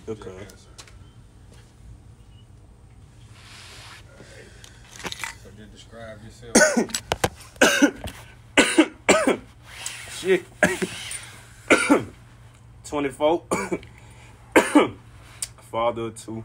Okay. So just describe yourself. Shit. 24. Father of 2.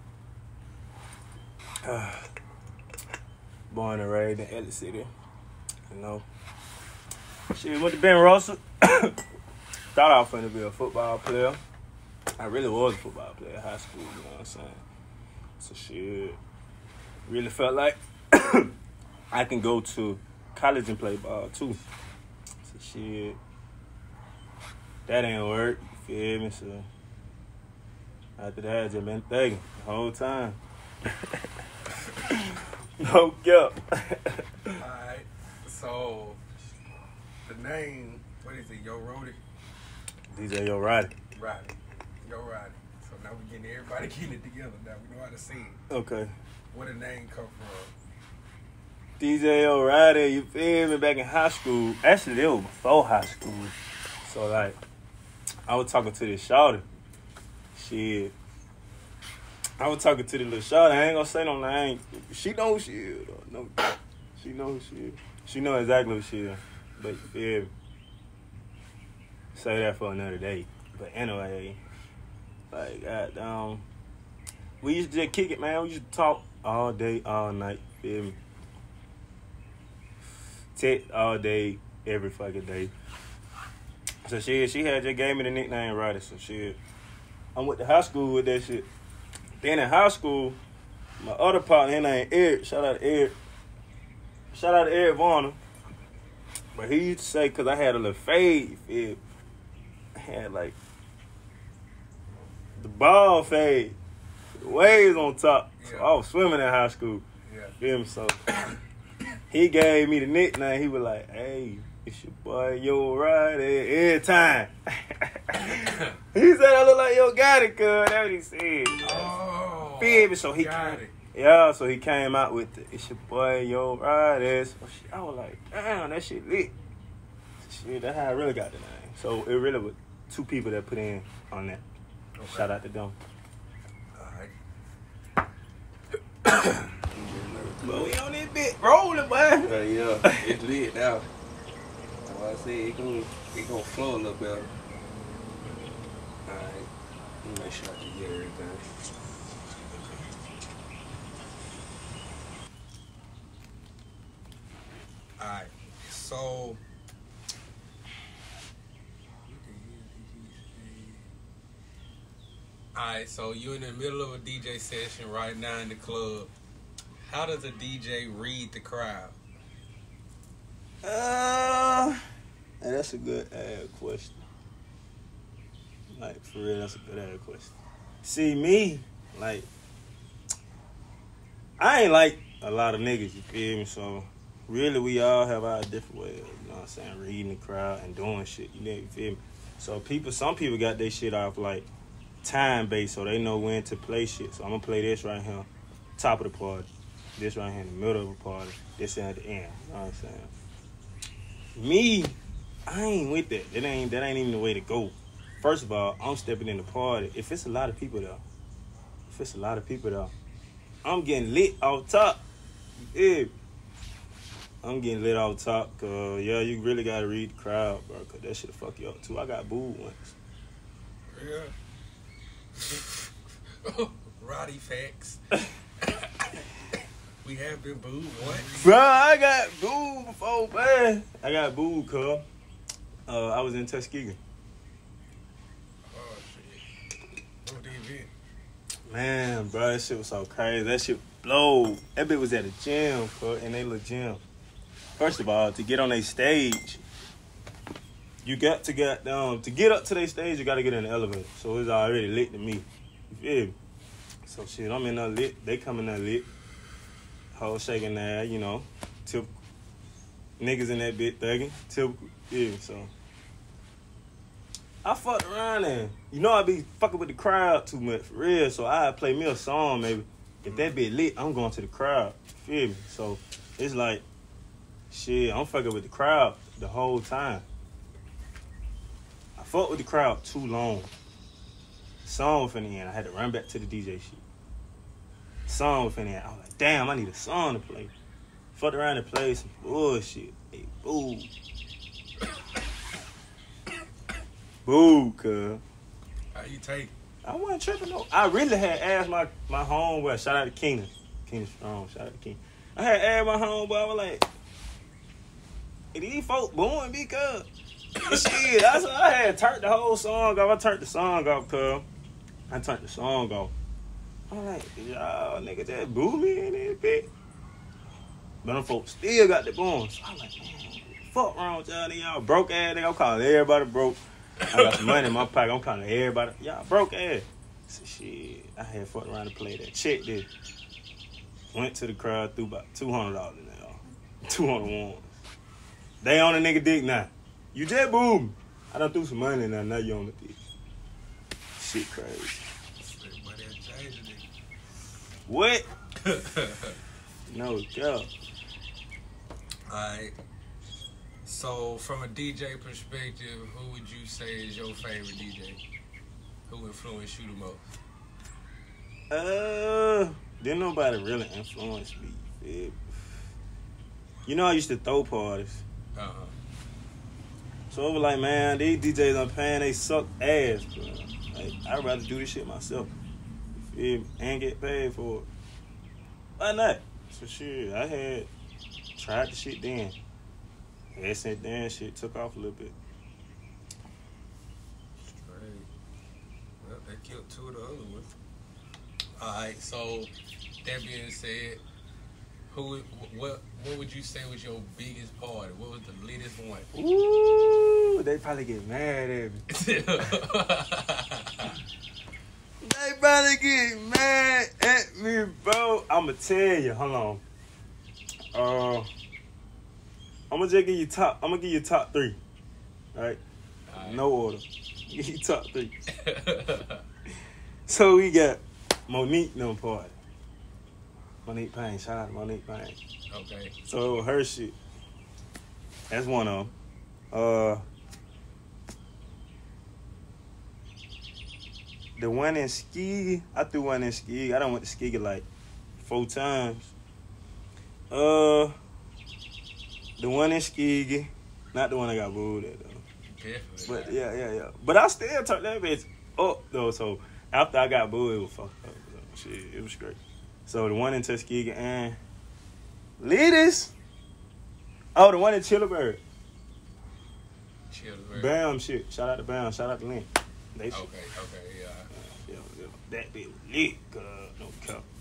Born and raised in Ellis City. You know. Shit, went to Ben Russell. Thought I was finna be a football player. I really was a football player in high school, you know what I'm saying? So shit, really felt like I can go to college and play ball too. So shit, that ain't work, you feel me? So after that, I just been thinking the whole time. No cap. Alright, so the name, what is it, YoRoddy? DJ YoRoddy. Roddy. YoRoddy. So now we getting everybody getting it together now. We know how to say it. Okay. Where the name come from? DJ YoRoddy, you feel me? Back in high school. Actually, it was before high school. So, like, I was talking to this shawty. Shit. I was talking to the little shawty. I ain't gonna say no name. She know who she is, though. No, she know who she is. She know exactly who she is. But, you feel me? Say that for another day. But anyway, like, goddamn, we used to just kick it, man. We used to talk all day, all night, feel me? Text all day, every fucking day. So she had just gave me the nickname Roddy. So shit, I went to high school with that shit. Then in high school, my other partner, his name Eric. Shout out to Eric. Shout out to Eric Varner. But he used to say, because I had a little fade, you feel me? I had like the ball fade, the waves on top. So I was swimming in high school. Yeah. Feel me? So he gave me the nickname. He was like, "Hey, it's your boy YoRoddy every time." He said I look like Yo Gotti, cuz that's what he said. Oh, Feel me? So he got came, it. yeah. So he came out with the "It's your boy YoRoddy." So I was like, "Damn, that shit lit." Shit, that's how I really got the name. So it really was 2 people that put in on that. Okay. Shout out to them. Alright. But we on this bit rolling, boy. Yeah, it's lit now. That's why I say it gonna flow a little better. Alright, let me make sure I can get everything. Alright, so alright, so you in the middle of a DJ session right now in the club. How does a DJ read the crowd? That's a good question. Like, for real, that's a good question. See, me, like, I ain't like a lot of niggas, you feel me? So, really, we all have our different ways, you know what I'm saying, reading the crowd and doing shit, you feel me? So, some people got their shit off, like, time-based, so they know when to play shit. So, I'm gonna play this right here, top of the party. This right here in the middle of the party. This at the end. You know what I'm saying? Me, I ain't with that. That ain't even the way to go. First of all, I'm stepping in the party. If it's a lot of people there, I'm getting lit off top. Yeah. I'm getting lit off top, cause yeah, you really gotta read the crowd, bro, cause that shit'll fuck you up too. I got booed once. Yeah. Roddy facts. We have been booed once. Bro, I got booed before, man. I got booed, cuz. I was in Tuskegee. Oh, shit. What did you do? Man, bro, that shit was so crazy. That shit blowed. That bitch was at a gym, cuz, in they little gym. First of all, to get on their stage, you got to get down. To get up to their stage, you got to get in the elevator. So it's already lit to me. You feel me? So shit, I'm in there lit. They come in there lit. Whole shaking there, you know. Typical. Niggas in that bit thugging. Typical. Yeah, so. I fucked around and, you know, I be fucking with the crowd too much, for real. So I play me a song, maybe. If that bit lit, I'm going to the crowd. You feel me? So it's like, shit, I'm fucking with the crowd the whole time. I fucked with the crowd too long. Song was finna end. I had to run back to the DJ shit. Song was finna end. I was like, damn, I need a song to play. Fucked around and played some bullshit. Hey, boo. Boo, cuz. How you take? I wasn't tripping, though. I really had asked my homeboy, shout out to Keenan. Keenan Strong, shout out to Keenan. I had asked my homeboy, I was like, hey, these folks booing me, cuz. Shit, I had turned the whole song off. I turned the song off, cuz. I turned the song off. I'm like, y'all nigga just boo me in this bitch. But them folks still got the boom. So I'm like, man, fuck wrong with y'all? Y'all broke ass nigga. I'm calling everybody broke. I got some money in my pocket. I'm calling everybody. Y'all broke ass. So shit, I had fucked around and played that. Check this. Went to the crowd, threw about $200 in there. 201. They on a nigga dick now. You just booed me. I done threw some money in there. Now you on the dick. Shit crazy. What? No joke. Alright. So, from a DJ perspective, who would you say is your favorite DJ? Who influenced you the most? Didn't nobody really influence me. You know, I used to throw parties. Uh-huh. So it was like, man, these DJs I'm paying, they suck ass, bro. Like, I'd rather do this shit myself. You feel me? And get paid for it. Why not? So shit, I had tried the shit then. And since then, shit took off a little bit. Straight. Well, that killed two of the other ones. Alright, so that being said, what would you say was your biggest party? What was the latest one? Ooh, they probably get mad at me. They probably get mad at me, bro. I'ma tell you. Hold on. I'm gonna give you top 3. Right? No order. Give you top 3. So we got Monique no party. Monique Payne. Shout out to Monique Payne. Okay. So it was her shit. That's one of them. The one in Ski, I threw one in Ski. I done went to Ski like 4 times. The one in Ski, not the one I got booed at though. Definitely. But yeah. But I still turned that bitch up though. So after I got booed, it was fucked up. So, shit, it was great. So the one in Tuskegee and Leaders. Oh, the one in Chillabird. Bam shit. Shout out to Bam. Shout out to Lynn. They Okay, yeah. That bitch lit, no cap.